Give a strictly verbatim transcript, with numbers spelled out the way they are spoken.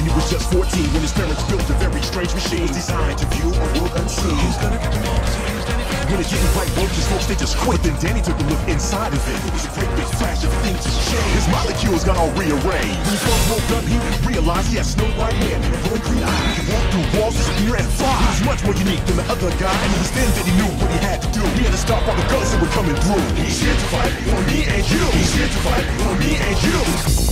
and he was just fourteen when his parents built a very strange machine designed to view a world unseen. Who's gonna get the most used anything? When it didn't quite work, his folks, they just quit. Then Danny took a look inside of it. It was a great big flash of things just changed. His molecules got all rearranged. When he first woke up, he realized he had snow white hair and glowing green eyes. He could walk through walls, disappear, and fly. He was much more unique than the other guy, and it was then that he knew what he had to do. He had to stop all the guns that were coming through. He's here to fight for me and you. He's here to fight for me and you.